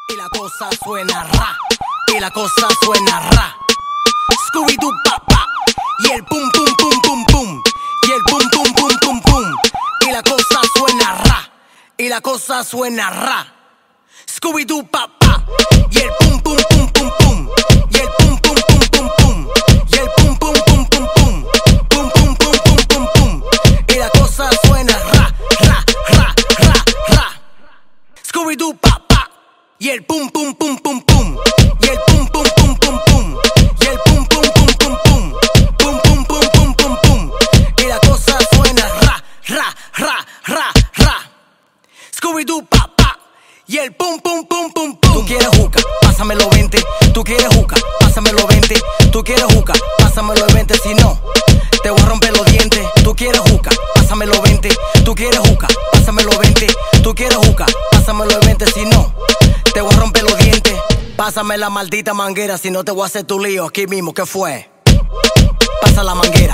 Y la cosa suena ra, y la cosa suena ra. Scooby-Doo papá, y el pum pum pum pum pum, y el pum pum pum pum pum. Y la cosa suena ra, y la cosa suena ra. Scooby-Doo papá, y el pum pum pum pum pum, y el pum pum pum pum pum, y el pum pum pum pum pum, pum pum pum pum pum pum. Y la cosa suena ra, ra, ra, ra, ra. Scooby-Doo papá, y el pum pum pum pum pum, y el pum pum pum pum pum, y el pum pum pum pum pum, pum pum pum pum pum pum. Y la cosa suena ra, ra, ra, ra, ra. Scooby-Doo papá, y el pum pum pum pum pum. Tú quieres juca, pásamelo 20. Tú quieres juca, pásamelo 20. Tú quieres juca, pásamelo 20. Si no, te voy a romper los dientes. Tú quieres juca, pásamelo 20. Tú quieres juca, pásamelo 20. Tú quieres juca, pásamelo 20. Si no, te voy a romper los dientes. Pásame la maldita manguera, si no te voy a hacer tu lío aquí mismo. ¿Qué fue? Pasa la manguera.